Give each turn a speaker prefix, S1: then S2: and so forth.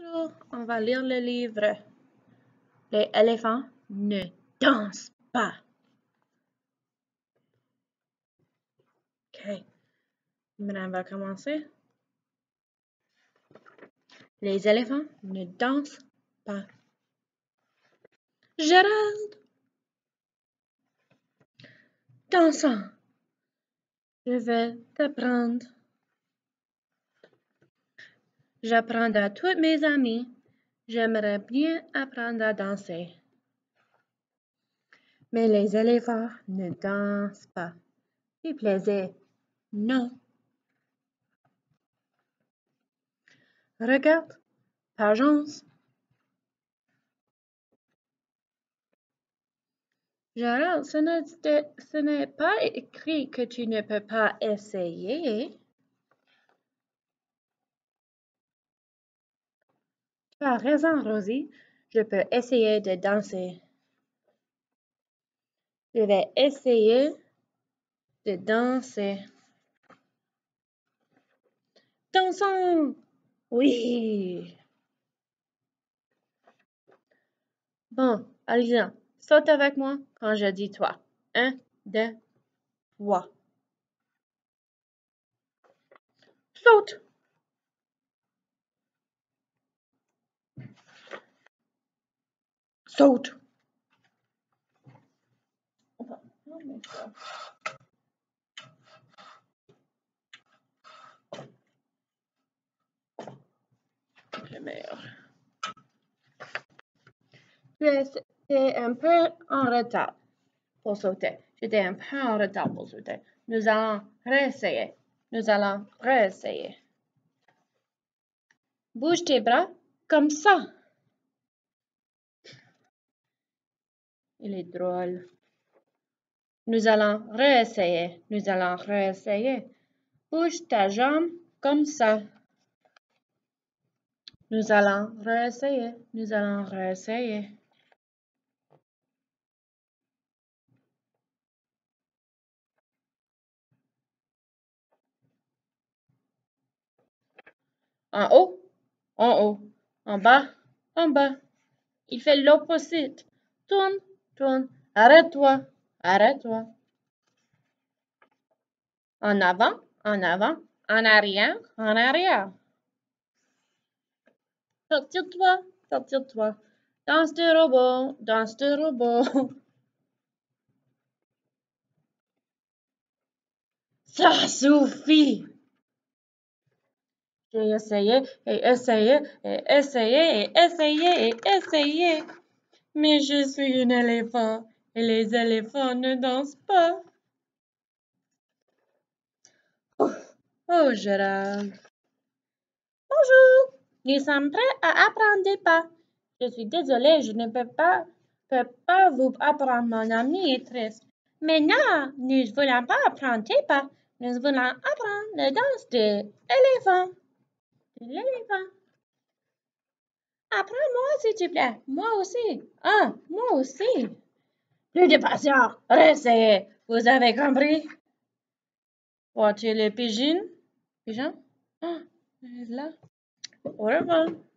S1: Bonjour, on va lire le livre. Les éléphants ne dansent pas. Ok, maintenant on va commencer. Les éléphants ne dansent pas. Gérald! Dansant. Je vais t'apprendre. J'apprends à tous mes amis. J'aimerais bien apprendre à danser. Mais les éléphants ne dansent pas. Il plaisait. Non. Regarde, page 11. Gérald, ce n'est pas écrit que tu ne peux pas essayer. Tu as raison, Rosie. Je peux essayer de danser. Je vais essayer de danser. Dansons! Oui! Bon, Alisa, saute avec moi quand je dis toi. 1, 2, 3. Saute! Saute! Le meilleur. J'étais un peu en retard pour sauter. J'étais un peu en retard pour sauter. Nous allons réessayer. Nous allons réessayer. Bouge tes bras comme ça. Il est drôle. Nous allons réessayer. Nous allons réessayer. Bouge ta jambe comme ça. Nous allons réessayer. Nous allons réessayer. En haut, en haut, en bas, en bas. Il fait l'opposite. Tourne, tourne. Arrête-toi, arrête-toi. En avant, en avant. En arrière, en arrière. Sortir-toi, sortir-toi. Danse de robot, danse de robot. Ça suffit. J'ai essayé et essayé et essayé et essayé et essayé. Mais je suis un éléphant et les éléphants ne dansent pas. Oh, Gérald. Bonjour, nous sommes prêts à apprendre des pas. Je suis désolée, je ne peux pas vous apprendre. Mon ami est triste. Mais non, nous ne voulons pas apprendre tes pas. Nous voulons apprendre la danse de l'éléphant. L'éléphant. Apprends-moi, s'il te plaît. Moi aussi. Ah, moi aussi. Plus de patience. Restez. Vous avez compris? Vois-tu les pigeons? Pigeons? Ah, là. Au revoir.